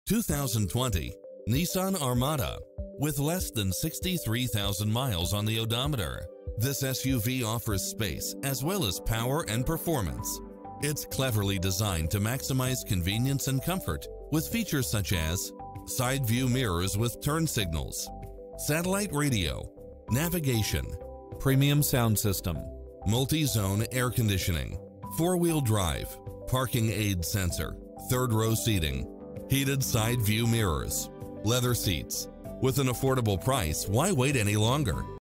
2020 Nissan Armada. With less than 63,000 miles on the odometer, this SUV offers space as well as power and performance. It's cleverly designed to maximize convenience and comfort with features such as side view mirrors with turn signals, satellite radio, navigation, premium sound system, multi-zone air conditioning, four-wheel drive, parking aid sensor, third-row seating, heated side view mirrors, leather seats. With an affordable price, why wait any longer?